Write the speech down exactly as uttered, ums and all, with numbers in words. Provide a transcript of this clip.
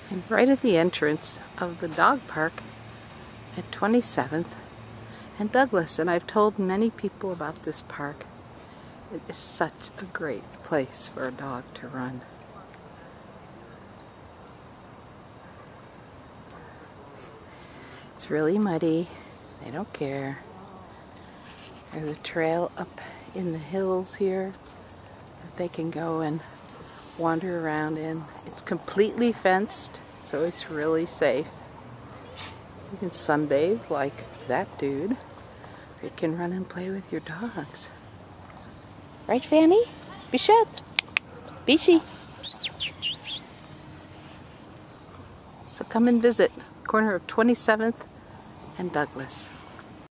I'm right at the entrance of the dog park at twenty-seventh and Douglas, and I've told many people about this park. It is such a great place for a dog to run. It's really muddy. They don't care. There's a trail up in the hills here that they can go and wander around in. It's completely fenced, so it's really safe. You can sunbathe like that dude. You can run and play with your dogs. Right, Fanny? Bichette? Bishi? So come and visit, corner of twenty-seventh and Douglas.